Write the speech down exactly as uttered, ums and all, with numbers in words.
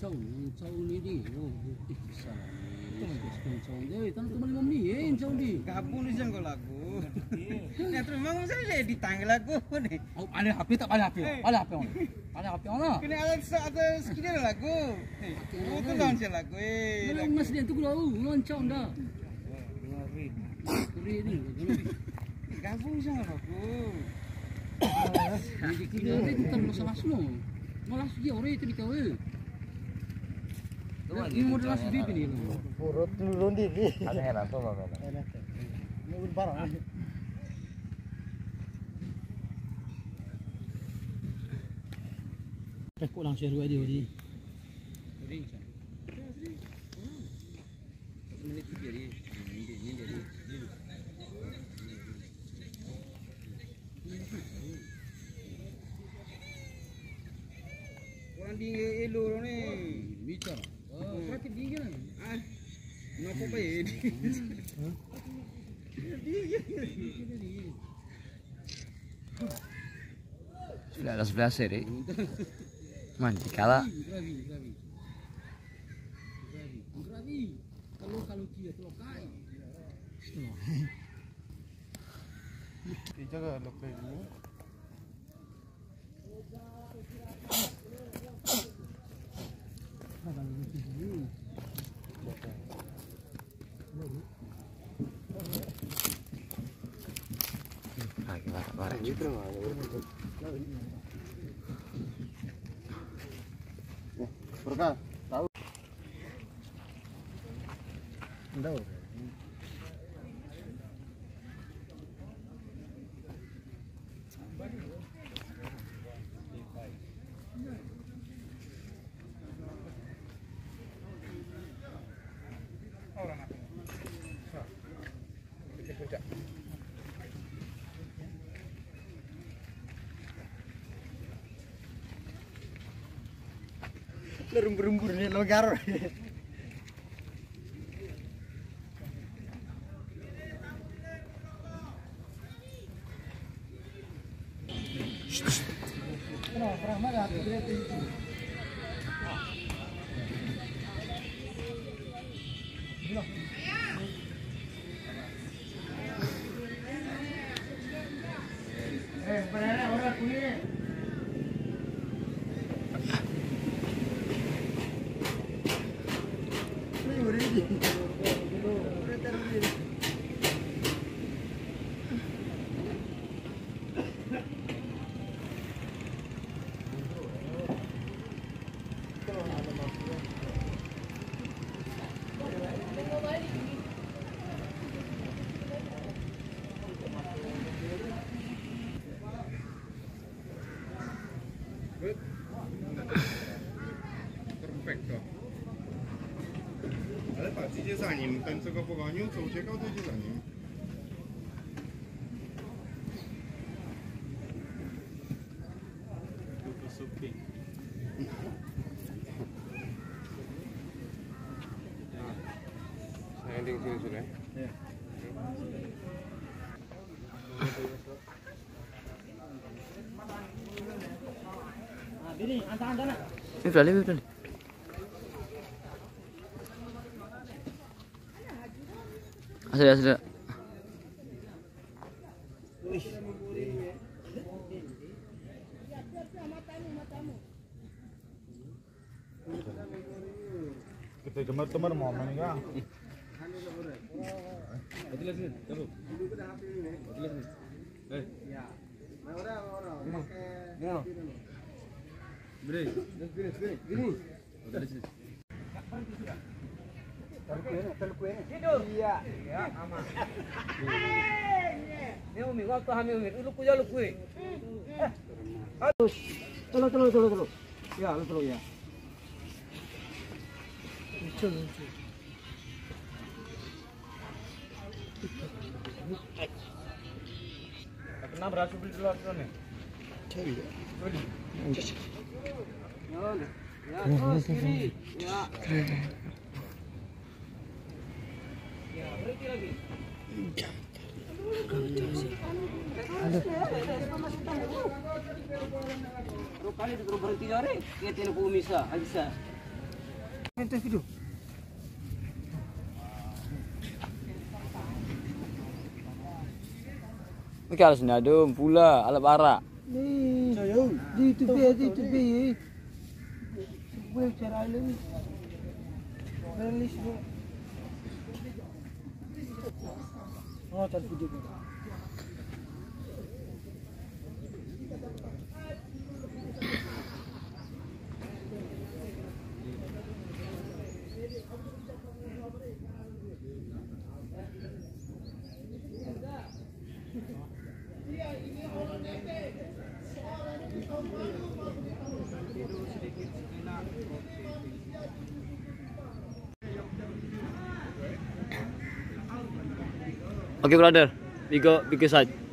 Caw, caw ni di. Oh, eh salah. Caw dia, tanah cuma lima menit, caw di. Gabung ni jangan lagu. Ni terus memang saya di tanggal lagu ni. Oh, ada H P tak? Ada H P. Ada H P mana? Ada H P mana? Kini ada ada sekitar lagu. Oh, tu launch lagu. Eh, lagu mas dia tu kau launch caw dah. Kuri ni, gabung jangan lagu. Jadi kita ni tu tak masalah semua. Malah dia orang itu dikau. Ini model asli ni. Purut turun di. Ada heran tu apa? Ini barang. Kau langsung share dia di. Ring. Minit dia ni. Ini ini dia. Orang di elo ni. Bicara. Oh, berarti dia kan? Ah, kenapa baik? Sudah ada sebelah sini. Mandi kalah. Gravi, gravi. Gravi. Gravi. Kalau kalau dia tu kai. Kita ke lokal ni. Lagi barat-barat. Berkah, tahu? Tahu. Lembur-lembur ni logar. Kenapa? Perang mana? Eh, mana orang kulit? Perfecto. Ale patrz, idzie za nim. Ten, co go pogonił, co uciekał, to idzie za nim. Landing sini sudah. Ya. Ah, bini, antar-antar nak. Ini beralih, ini beralih. Asal, asal. Kita gemar-gemar mau main kan? Betul sini, terus. Betul sini. Eh. Ya. Mau orang, mau orang. Pakai. Beri, beri, beri, beri. Betul sini. Tidur. Iya. Ya, aman. Ni umi, waktu hamil umi, lu kuya lu kuy. Tolong, tolong, tolong, tolong. Ya, lu tolong ya. Lucu, lucu. Kena berasa beli dulu aku ni. Cari. Beli. Ya, ya, terus kiri. Ya. Ya, berhenti lagi. Terus kali itu berhenti jari. Dia tidak pun bisa, bisa. Tes video. Mungkin harus nadum pula, alat barak. Ni. Di tepi, di tepi. Sebuah cara ni. Release ni. Oh, cari video. Okay brother, we go, we go side.